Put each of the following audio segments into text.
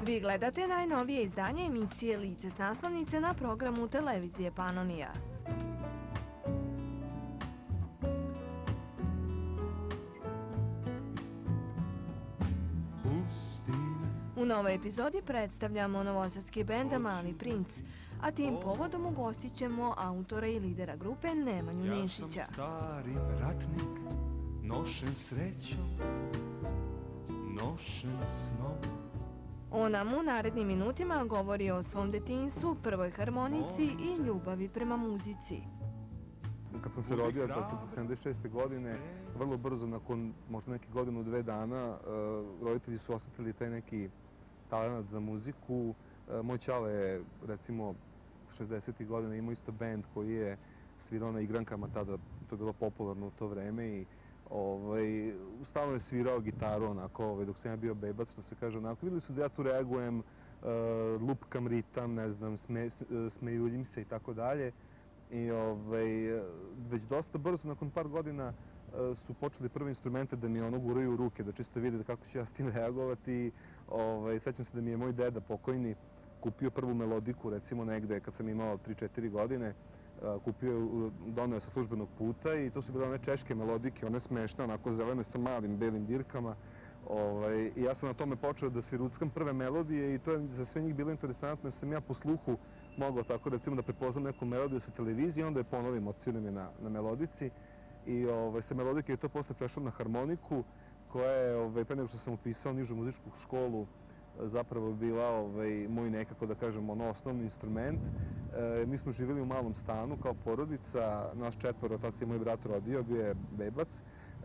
Vi gledate najnovije izdanje emisije Lice s naslovnice na programu televizije Panonija. U novoj epizodi predstavljamo novosadski bend Mali princ, a tim povodom ugostit ćemo autora i lidera grupe Nemanju Nešića. Ja sam stari ratnik, nošen srećom, nošen snom. On nam u narednim minutima govori o svom detinjstvu, prvoj harmonici i ljubavi prema muzici. Kad sam se rodio, tako da 76. godine, vrlo brzo, nakon možda nekih godinu, dve dana, roditelji su osetili taj neki talent za muziku. Moj ćale je, recimo, 60. godina imao isto bend koji je svirao na igrankama tada, to je bilo popularno u to vreme i stalno je svirao gitaru onako, dok sam ja bio bebac, što se kaže onako. Videli su da ja tu reagujem, lupkam ritam, ne znam, smejuljim se i tako dalje. I već dosta brzo, nakon par godina, su počeli prve instrumente da mi ono guraju u ruke, da čisto vide kako ću ja s tim reagovati. Sećam se da mi je moj deda pokojni kupio prvu melodiku, recimo negde kad sam imao 3-4 godine, doneo sa službenog puta i to su bile one češke melodike, one smešne, onako zelene sa malim belim dirkama. I ja sam na tome počeo da sviruckam prve melodije i to je za sve njih bilo interesantno jer sam ja po sluhu mogao tako recimo da prepoznam neku melodiju sa televizije i onda je ponovim, odsviram je na melodici. I sa melodike je to posle prešlo na harmoniku koja je, pre nego što sam upisao nižu muzičku školu, zapravo bila moj nekako da kažem osnovni instrument. Mi smo živjeli u malom stanu kao porodica, naš četvoro, tad se moj brat rodio, bio je bebac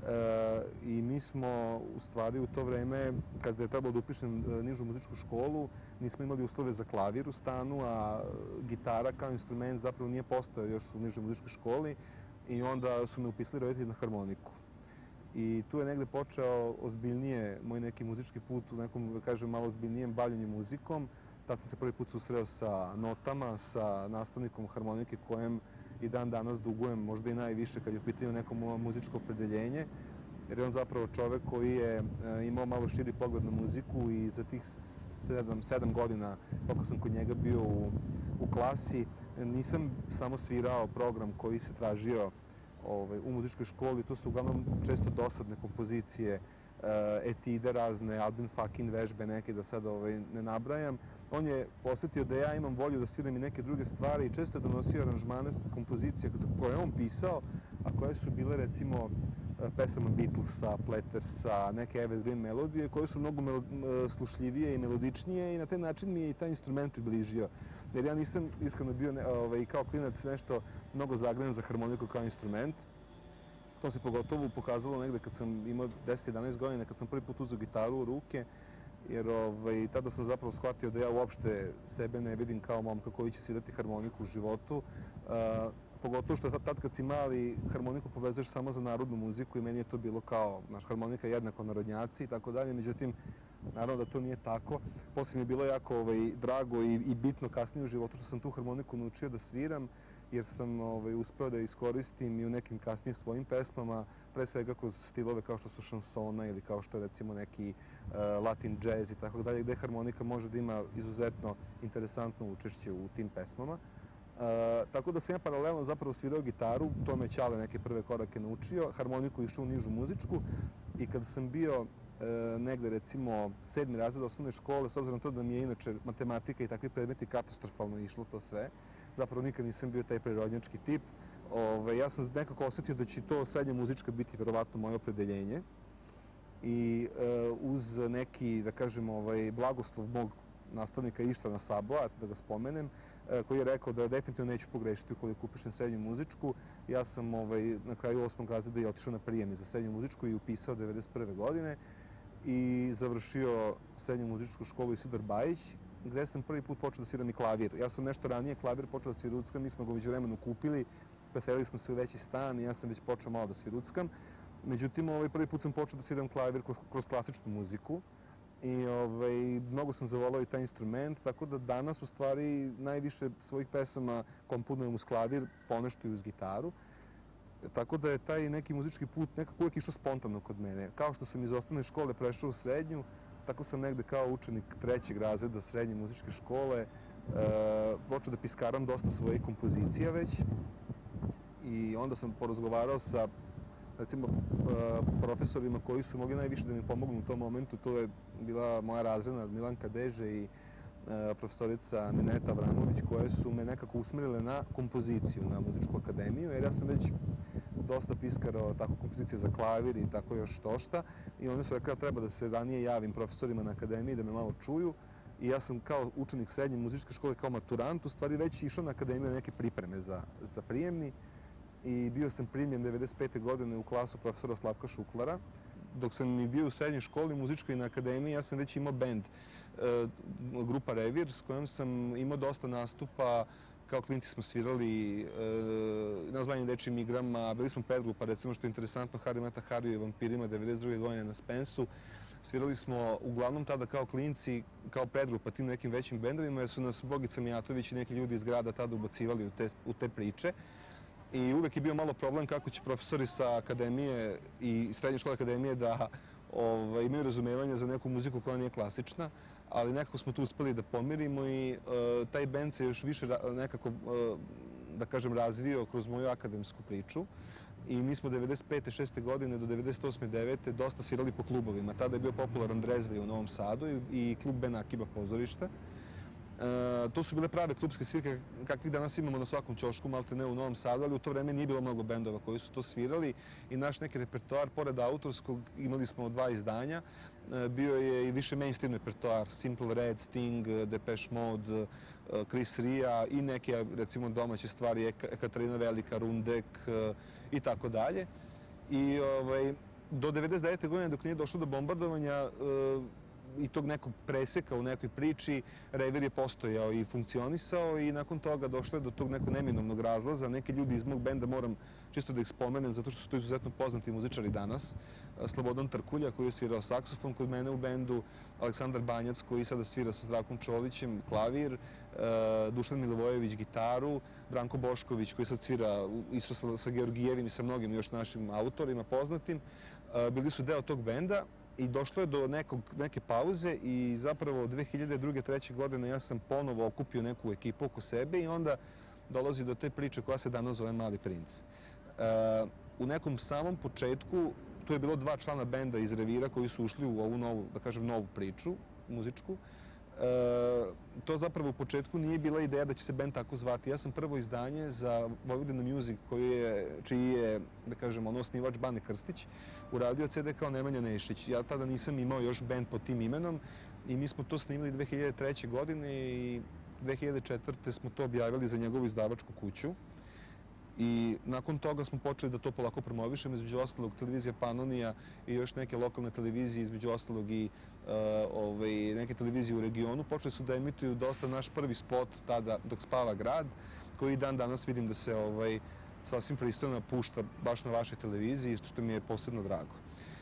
i mi smo u stvari u to vreme, kada je trebalo da upišem nižu muzičku školu, nismo imali uslove za klavir u stanu, a gitara kao instrument zapravo nije postojao još u nižoj muzičkoj školi i onda su me upisali roditelji na harmoniku. I tu je negde počeo ozbiljnije moj neki muzički put u nekom, da kažem, malo ozbiljnijem bavljenju muzikom. Tad sam se prvi put susreo sa notama, sa nastavnikom harmonike kojem i dan danas dugujem možda i najviše kad je u pitanju neko muzičko opredeljenje. Jer je on zapravo čovek koji je imao malo širi pogled na muziku i za tih 7 godina koliko sam kod njega bio u klasi, nisam samo svirao program koji se tražio u muzičkoj školi, to su uglavnom često dosadne kompozicije, etide razne, Albin Fakin vežbe neke, da sad ne nabrajam. On je posjetio da ja imam volju da sviram i neke druge stvari i često je donosio aranžmane kompozicija koje on pisao, a koje su bile recimo pesama Beatlesa, Plattersa, neke evergreen melodije koje su mnogo slušljivije i melodičnije i na taj način mi je i taj instrument približio. Jer ja nisam iskreno bio kao klinac nešto mnogo zagrejan za harmoniku kao instrument. To se pogotovo pokazalo negde kad sam imao 10-11 godina, kad sam prvi put uzeo gitaru u ruke, jer tada sam zapravo shvatio da ja uopšte sebe ne vidim kao momka koji će svirati harmoniku u životu. Pogotovo što tad kad si mali, harmoniku povezuješ samo za narodnu muziku i meni je to bilo kao, naš harmonika jednako narodnjaci i tako dalje, međutim, naravno da to nije tako. Posle mi je bilo jako drago i bitno kasnije u životu što sam tu harmoniku naučio da sviram, jer sam uspeo da iskoristim i u nekim kasnijim svojim pesmama, pre svega kroz stilove kao što su šansona ili kao što je recimo neki latin džez i tako dalje, gde harmonika može da ima izuzetno interesantno učešće u tim pesmama. Tako da sam ja paralelno zapravo svirao gitaru, to me Ćale neke prve korake naučio, harmoniku išao u nižu muzičku i kada sam bio negde recimo 7. razred osnovne škole, s obzirom na to da mi je inače matematika i takvi predmeti katastrofalno išlo to sve, zapravo nikad nisam bio taj prirodnjački tip, ja sam nekako osetio da će to srednja muzička biti verovatno moje opredeljenje i uz neki, da kažem, blagoslov mog nastavnika Ištvana Saboa, da ga spomenem, koji je rekao da definitivno neću pogrešiti ukoliko upišem srednju muzičku. Ja sam na kraju 8. razreda i otišao na prijem za srednju muzičku i upisao 1991. godine i završio srednju muzičku školu Isidor Bajić, gde sam prvi put počeo da sviram i klavir. Ja sam nešto ranije klavir počeo da sviruckam, mi smo ga međuvremenu kupili, preselili smo se u veći stan i ja sam već počeo malo da sviruckam. Međutim, prvi put sam počeo da sviram klavir kroz klasičnu muziku i mnogo sam zavolao i taj instrument, tako da danas u stvari najviše svojih pesama komponujem uz klavir, ponešto i uz gitaru. Tako da je taj neki muzički put nekako uvijek išao spontano kod mene. Kao što sam iz osnovne škole prešao u srednju, tako sam negde kao učenik 3. razreda srednje muzičke škole počeo da piskaram dosta svojih kompozicija već. I onda sam porazgovarao sa, recimo, profesorima koji su mogli najviše da mi pomognu u tom momentu. To je bila moja razredna Milanka Deže i profesorica Mineta Avramović, koje su me nekako usmerile na kompoziciju, na muzičku akademiju, jer ja sam već dosta piskarao tako kompozicije za klavir i tako još štošta. I oni su rekli da treba da se ranije javim profesorima na akademiji da me malo čuju. I ja sam kao učenik srednje muzičke škole, kao maturant, u stvari već išao na akademiju na neke pripreme za prijemni. I bio sam primljen 1995. godine u klasu profesora Slavka Šuklara. Dok sam i bio u srednjoj školi muzičkoj i na akademiji, ja sam već imao bend, grupa Revir, s kojom sam imao dosta nastupa. Kao klinci smo svirali na ozbiljnim dečijim igrama, bili smo predgrupa, recimo, što je interesantno, Hari Mata Hariju i Vampirima 1992. godine na Spensu. Svirali smo uglavnom tada kao klinci, kao predgrupa tim nekim većim bendovima, jer su nas Bogica Mijatović i neki ljudi iz grada tada ubacivali u te priče. I uvek je bio malo problem kako će profesori sa akademije i srednje škole akademije da imaju razumevanje za neku muziku koja nije klasična, ali nekako smo tu uspeli da pomirimo i taj bend se još više nekako, da kažem, razvio kroz moju akademsku priču. I mi smo 95. 6. godine do 98. 9. dosta svirali po klubovima. Tada je bio popularan Drezvej u Novom Sadu i klub Ben Akiba pozorište. To su bile prave klubske svirke kakvih danas imamo na svakom ćošku, malte ne u Novom Sadu, ali u to vreme nije bilo mnogo bendova koji su to svirali i naš neki repertoar, pored autorskog, imali smo 2 izdanja, bio je i više mainstream repertoar, Simple Red, Sting, Depeche Mode, Chris Ria i neke, recimo, domaće stvari, Ekaterina Velika, Rundek i tako dalje. I do 99. godine, dok nije došlo do bombardovanja i tog nekog preseka u nekoj priči, Revir je postojao i funkcionisao i nakon toga došlo je do tog nekog neminovnog razlaza. Neki ljudi iz mog benda moram čisto da ih spomenem, zato što su to izuzetno poznati muzičari danas. Slobodan Trkulja, koji je svirao saksofon kod mene u bendu, Aleksandar Banjac, koji sada svira sa Zdravkom Čolićem, klavir, Dušan Milivojević, gitaru, Branko Bošković, koji sad svira isto sa Georgijevim i sa mnogim još našim autorima poznatim. Bili su deo tog benda. I došlo je do neke pauze i zapravo 2002. 2003. godine ja sam ponovo okupio neku ekipu oko sebe i onda dolazi do te priče koja se danas zove Mali princ. U nekom samom početku, tu je bilo 2 člana benda iz Revira koji su ušli u ovu novu, da kažem, novu priču muzičku. To zapravo u početku nije bila ideja da će se bend tako zvati. Ja sam prvo izdanje za Vojvodina Music, čiji je, da kažem, osnivač Bane Krstić, uradio CD kao Nemanja Nešić. Ja tada nisam imao još bend pod tim imenom i mi smo to snimili 2003. godine i 2004. smo to objavili za njegovu izdavačku kuću. I nakon toga smo počeli da to polako promovišemo, između ostalog televizija Panonija i još neke lokalne televizije, između ostalog i neke televizije u regionu. Počeli su da emituju dosta naš prvi spot tada, Dok spava grad, koji dan danas vidim da se sasvim pristojno pušta baš na vašoj televiziji, što mi je posebno drago.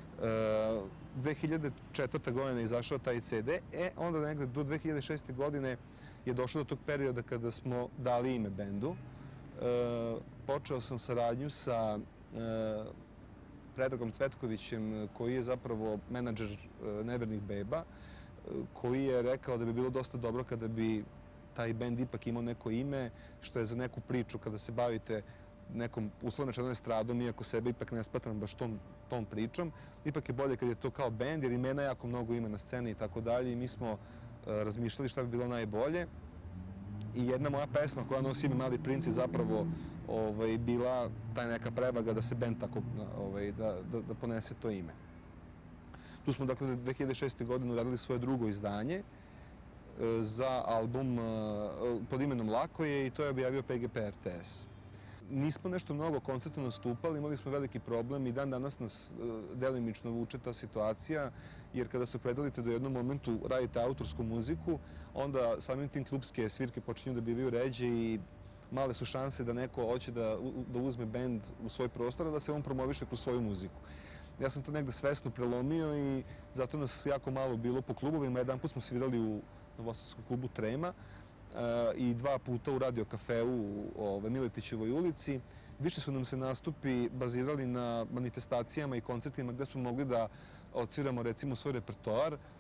2004. godine je izašao taj CD, onda negde do 2006. godine je došlo do tog perioda kada smo dali ime bendu. Počeo sam saradnju sa Predragom Cvetkovićem, koji je zapravo menadžer Nevernih beba, koji je rekao da bi bilo dosta dobro kada bi taj bend ipak imao neko ime, što je za neku priču kada se bavite nekom uslovno rečeno estradom, iako sebe ipak ne smatram baš tom pričom. Ipak je bolje kad je to kao bend, jer imena jako mnogo ima na sceni i tako dalje i mi smo razmišljali šta bi bilo najbolje. I jedna moja pesma koja nosi ime Mali princ je zapravo bila taj neka prevaga da se bend tako, da ponese to ime. Tu smo, dakle, 2006. godine uradili svoje drugo izdanje za album pod imenom Lako je i to je objavio PGP RTS. Nismo nešto mnogo koncertno nastupali, imali smo veliki problem i dan danas nas delimično vuče ta situacija, jer kada se opredelite da u jednom momentu radite autorsku muziku, onda samim tim klubske svirke počinju da bivaju ređe i male su šanse da neko hoće da uzme bend u svoj prostor, a da se on promoviše kroz svoju muziku. Ja sam to negde svesno prelomio i zato nas jako malo bilo po klubovima. Jedan put smo svirali u novosadskom klubu Trema i 2 puta u Radio Kafeu u Miletićevoj ulici. Više su nam se nastupi bazirali na manifestacijama i koncertima gde smo mogli da odsviramo, recimo, svoj repertoar.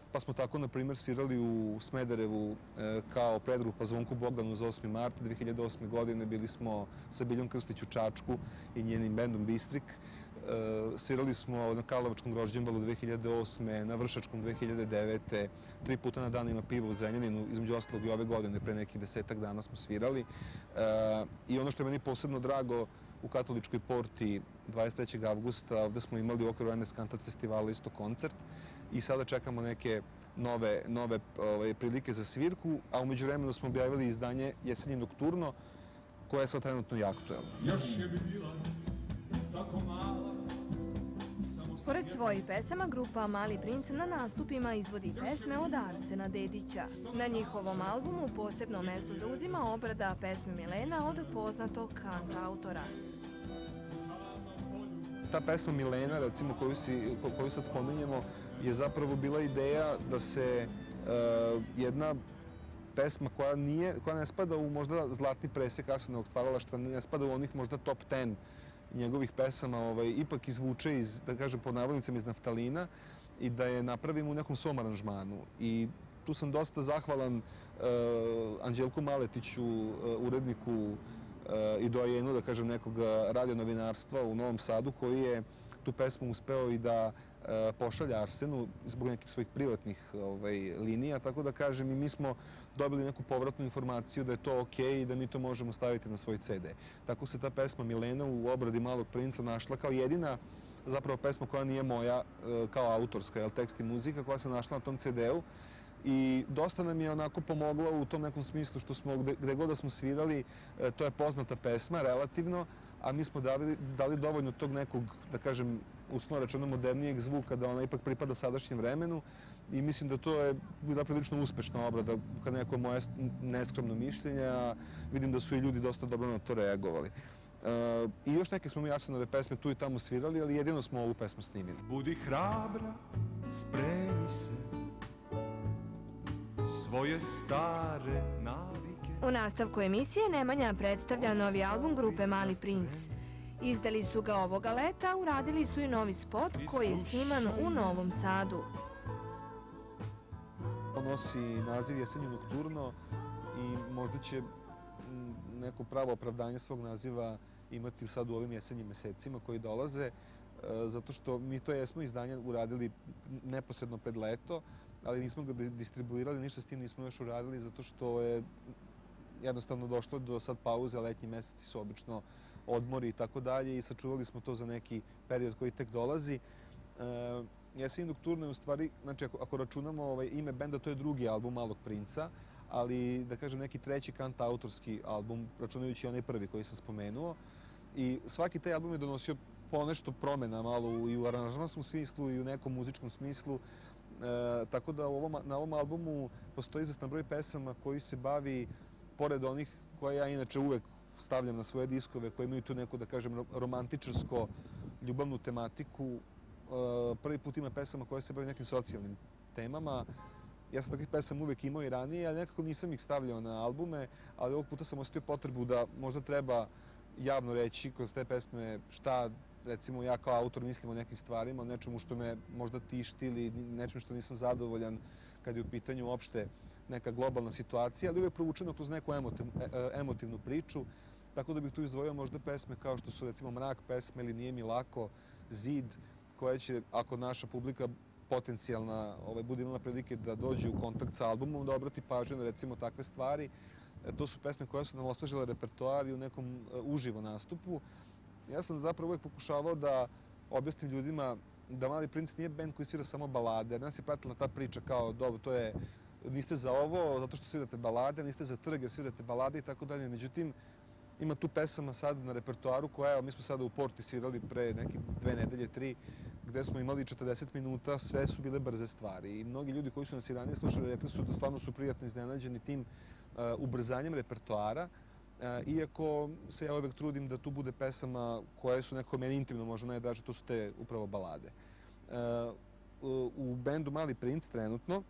Pa smo tako, na primjer, svirali u Smederevu kao predgrupa Zvonku Bogdanu za 8. mart 2008. godine. Bili smo sa Biljom Krstić u Čačku i njenim bendom Bistrik. Svirali smo na Karlovačkom grožđenbalu 2008. na Vršačkom 2009. 3 puta na dan ima piva u Zrenjaninu, između ostalog i ove godine, pre nekih 10-ak dana smo svirali. I ono što je meni posebno drago, u Katoličkoj Porti 23. avgusta, ovde smo imali u okviru NS Kantat festivala isto koncert i sada čekamo neke nove prilike za svirku, a umeđu vremenu smo objavili izdanje Jesenje nokturno, koje je sad trenutno i aktuelno. Pored svojih pesama, grupa Mali princ na nastupima izvodi pesme od Arsena Dedića. Na njihovom albumu posebno mesto zauzima obrada pesme Milena od poznatog kantautora. Ta pesma Milena, recimo, koju sad spominjemo, je zapravo bila ideja da se jedna pesma koja ne spada u možda zlatni presek Arsenovog stvaralaštva, ne spada u onih možda top 10 njegovih pesama, ipak izvuče iz, da kažem, pod navodnicama iz naftalina i da je napravimo u nekom svom aranžmanu. I tu sam dosta zahvalan Anđelku Maletiću, uredniku i dojenu, da kažem, nekog radionovinarstva u Novom Sadu, koji je tu pesmu uspeo i da pošalje Arsenu zbog nekih svojih privatnih linija, tako da kažem, i mi smo dobili neku povratnu informaciju da je to okej i da mi to možemo staviti na svoj CD. Tako se ta pesma Milena u obradi Malog princa našla kao jedina zapravo pesma koja nije moja kao autorska, tekst i muzika, koja se našla na tom CD-u. I dosta nam je onako pomogla u tom nekom smislu što smo, gde god da smo svirali, to je poznata pesma, relativno, a mi smo dali dovoljno tog nekog, da kažem, uslovno rečeno modernijeg zvuka, da ona ipak pripada sadašnjem vremenu i mislim da to je bila prilično uspešna obrada, kad neko moje neskromno mišljenje, a vidim da su i ljudi dosta dobro na to reagovali. I još neke smo mi Arsenove pesme tu i tamo svirali, ali jedino smo ovu pesmu snimili. Budi hrabra, spremi se, svoje stare navike. U nastavku emisije Nemanja predstavlja novi album grupe Mali princ. Izdali su ga ovoga leta, uradili su i novi spot koji je sniman u Novom Sadu. On nosi naziv Jesenje nokturno i možda će neko pravo opravdanje svog naziva imati sad u ovim jesenjim mesecima koji dolaze, zato što mi to jesmo izdanje uradili neposredno pred leto, ali nismo ga distribuirali, ništa s tim nismo još uradili, zato što je jednostavno došlo do sad pauze, letnji meseci su obično odmori i tako dalje i sačuvali smo to za neki period koji tek dolazi. Jesenje nokturno je u stvari, znači ako računamo ime benda, to je drugi album Malog princa, ali da kažem neki treći kantautorski album, računajući onaj prvi koji sam spomenuo. I svaki taj album je donosio ponešto promena malo i u aranžmanskom smislu i u nekom muzičkom smislu. Tako da na ovom albumu postoji izvestan broj pesama koji se bavi, pored onih koje ja inače uvek stavljam na svoje diskove, koje imaju tu neku, da kažem, romantičarsko ljubavnu tematiku. Prvi put ima pesama koje se bavi nekim socijalnim temama. Ja sam takvih pesama uvek imao i ranije, ali nekako nisam ih stavljao na albume, ali ovog puta sam osetio potrebu da možda treba javno reći kroz te pesme šta, recimo, ja kao autor mislim o nekim stvarima, o nečemu što me možda tišti ili nečemu što nisam zadovoljan kad je u pitanju uopšte neka globalna situacija, ali uvek provučeno kroz neku emotivnu priču. Tako da bih tu izdvojio možda pesme kao što su, recimo, Mrak pesme ili Nije mi lako, Zid, koje će, ako naša publika potencijalna bude imala prilike da dođe u kontakt sa albumom, da obrati pažnju na, recimo, takve stvari. To su pesme koje su nam osvežile repertoar i u nekom uživo nastupu. Ja sam zapravo uvek pokušavao da objasnim ljudima da Mali princ nije bend koji svira samo balade. Nas je pratila ta priča kao, dobro, to je, niste za ovo zato što svirate balade, niste za trg jer svirate balade i tako dalje. Međutim, ima tu pesama sad na repertoaru koja, evo, mi smo sada u Porti svirali pre neke 2 nedelje, 3, gde smo imali 40 minuta, sve su bile brze stvari. I mnogi ljudi koji su nas i ranije slušali rekli su da stvarno su prijatno iznenađeni tim ubrzanjem repertoara, iako se ja uvek trudim da tu bude pesama koje su nekako meni intimno možda najdraže, to su te upravo balade. U bendu Mali princ trenutno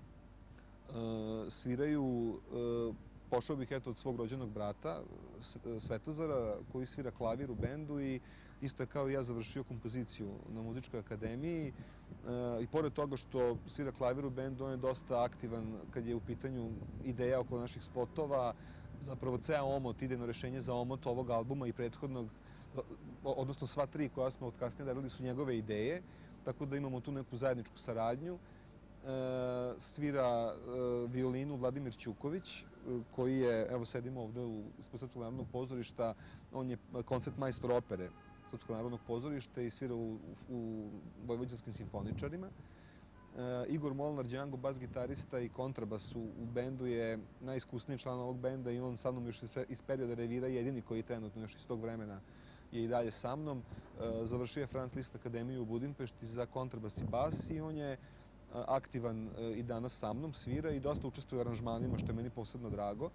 sviraju, pošao bih od svog rođenog brata, Svetozara, koji svira klavir u bendu i isto je kao i ja završio kompoziciju na Muzičkoj akademiji I pored toga što svira klavir u bendu, on je dosta aktivan kad je u pitanju ideja oko naših spotova. Zapravo, ceo omot, idejno rešenje za omot ovog albuma i prethodnog, odnosno sva tri koja smo od kasnije radili su njegove ideje, tako da imamo tu neku zajedničku saradnju. Svira violinu Vladimir Ćuković, koji je, evo sedimo ovde ispred Srpskog narodnog pozorišta, on je koncert majstor opere Srpskog narodnog pozorišta i svira u Vojvođanskim simfoničarima. Igor Molnar Đango, bas gitarista i kontrabas u bendu, je najiskusniji član ovog benda i on sa mnom još iz perioda revira, jedini koji trenutno još iz tog vremena je i dalje sa mnom. Završio je Franz Liszt akademiju u Budimpešti za kontrabas i bas i on je aktivan i danas sa mnom, svira i dosta učestvuje u aranžmanima, što je meni posebno drago.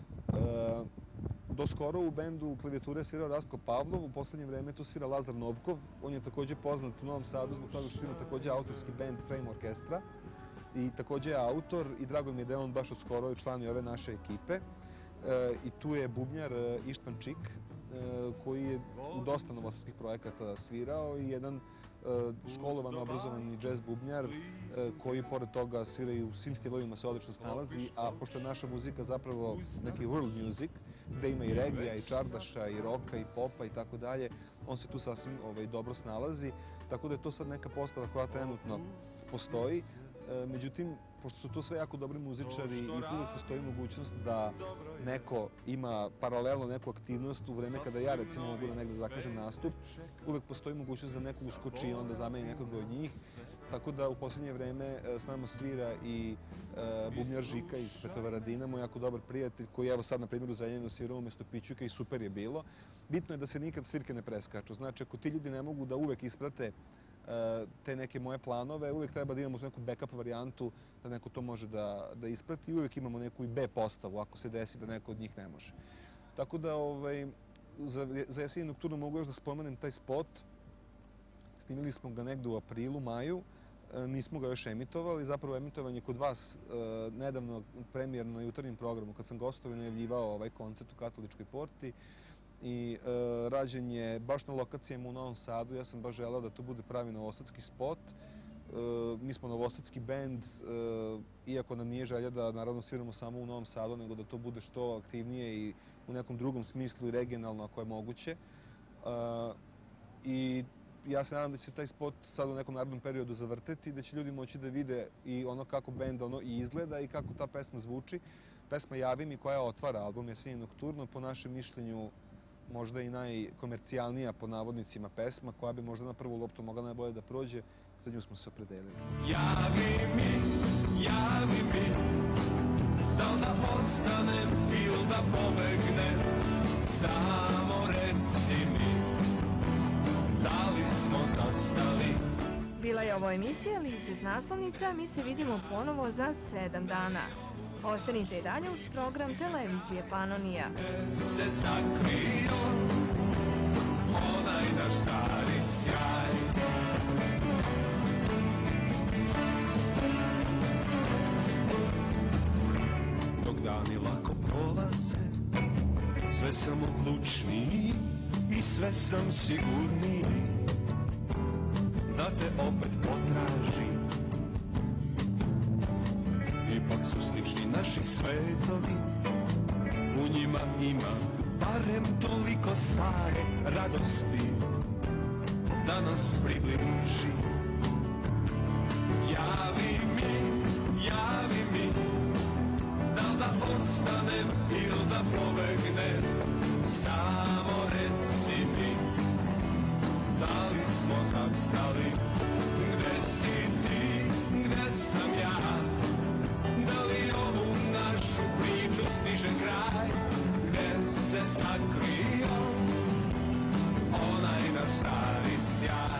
Do skoro u bendu klavijature je svirao Rastko Pavlov, u poslednje vreme tu svira Lazar Novkov. On je takođe poznat u Novom Sadu zbog toga što ima takođe autorski bend Frame Orkestra i takođe je autor i drago mi je da je on baš od skoro član i ove naše ekipe. I tu je bubnjar Ištvan Čik, koji je u dosta novosadskih projekata svirao i jedan školovan, obrazovani džez bubnjar koji pored toga svira i u svim stilovima se odlično snalazi, a pošto je naša muzika zapravo neki world music, gde ima i regija, i čardaša, i roka, i popa i tako dalje, on se tu sasvim dobro snalazi, tako da je to sad neka postava koja trenutno postoji. Međutim, pošto su to sve jako dobri muzičari i uvijek postoji mogućnost da neko ima paralelno neku aktivnost u vreme kada ja recimo mogu da negde zakažem nastup, uvijek postoji mogućnost da neko uskoči i onda zameni nekoga od njih. Tako da u posljednje vreme s nama svira i bubnjar Žika iz Petrovaradina, moj jako dobar prijatelj koji evo sad na primjer u Zrenjaninu svirao umesto Pićuka i super je bilo. Bitno je da se nikad svirke ne preskaču. Znači, ako ti ljudi ne mogu da uvek isprate te neke moje planove, uvijek treba da imamo neku backup varijantu da neko to može da isprati i uvijek imamo neku i B postavu ako se desi da neko od njih ne može. Tako da za Jesenje nokturno mogu još da spomenem taj spot. Snimili smo ga negde u aprilu, maju. Nismo ga još emitovali. Zapravo emitovan je kod vas nedavno premijerno na jutarnjem programu kad sam gostovao i najavljivao ovaj koncert u Katoličkoj porti. I rađen je baš na lokacijama u Novom Sadu. Ja sam baš želeo da to bude pravi novosadski spot. Mi smo novosadski bend, iako nam nije želja da naravno sviramo samo u Novom Sadu, nego da to bude što aktivnije i u nekom drugom smislu i regionalno ako je moguće. I ja se nadam da će se taj spot sad u nekom narednom periodu zavrteti i da će ljudi moći da vide i ono kako bend i izgleda i kako ta pesma zvuči. Pesma Javi mi koja otvara album Jesenje nokturno, po našem mišljenju možda i najkomercijalnija po navodnicima pesma, koja bi možda na prvu loptu mogla najbolje da prođe, za nju smo se opredelili. Javi mi, da li da ostanem ili da pobegnem, samo reci mi, da li smo zastali. Bila je ovo emisija Lice s naslovnica, mi se vidimo ponovo za 7 dana. Ostanite i dalje uz program televizije Panonija. Se sakrio onaj naš stari sjaj. Dok dani lako prolaze, sve sam odlučniji i sve sam sigurniji da te opet potražim. Ipak su slični naši svetovi, u njima ima barem toliko stare radosti da nas približi. Javi mi, da li da ostanem ili da pobegnem, samo reci mi, da li smo zastali, gde si ti, gde sam ja, da li ovu našu priču stiže kraj, gde se sakrio onaj naš stari sjaj.